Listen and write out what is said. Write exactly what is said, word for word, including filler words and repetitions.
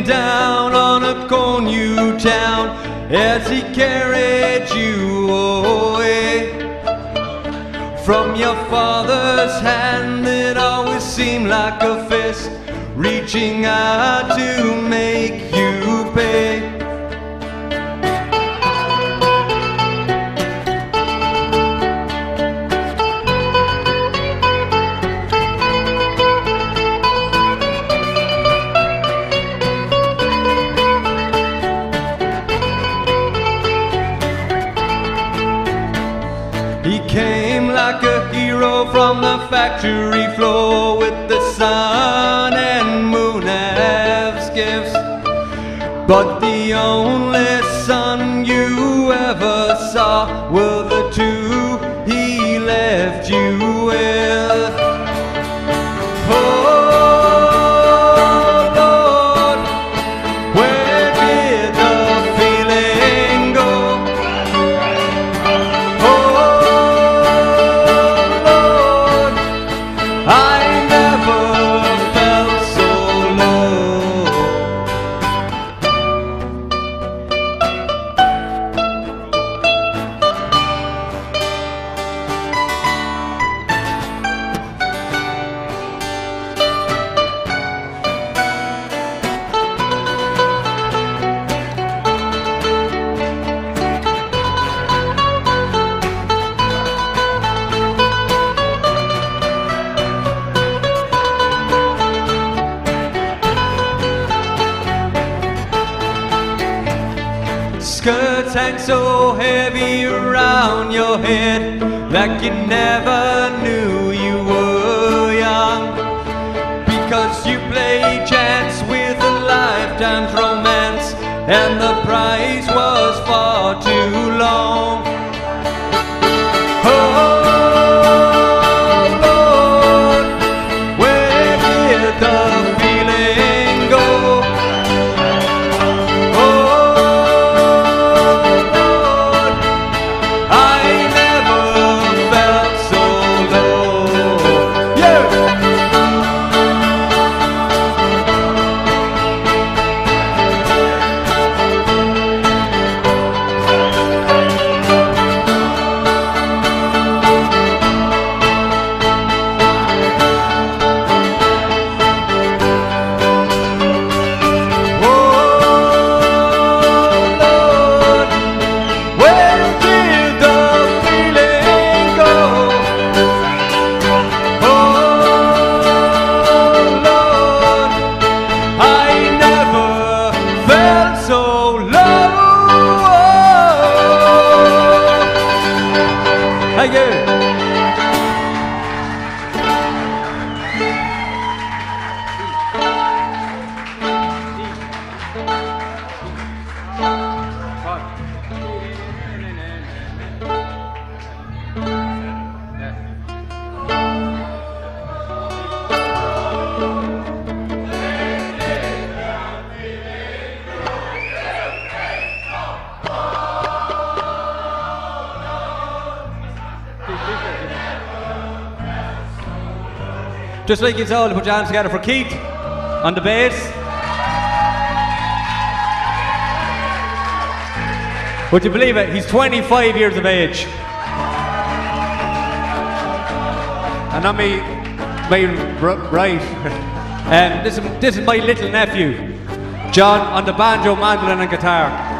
looking down on a cornu town as he carried you away from your father's hand that always seemed like a fist reaching out to make you pay. He came like a hero from the factory floor with the sun and moon as gifts, but the only son you ever saw were the two he left you with. Oh, skirts hang so heavy around your head like you never knew you were young, because you play chance with a lifetime's romance and the price was far too long. Oh Lord, where did the feeling go? Thank you. Just like you all to put your hands together for Keith on the bass. Would you believe it? He's twenty-five years of age. And on me, my right, um, this, is, this is my little nephew, John, on the banjo, mandolin and guitar.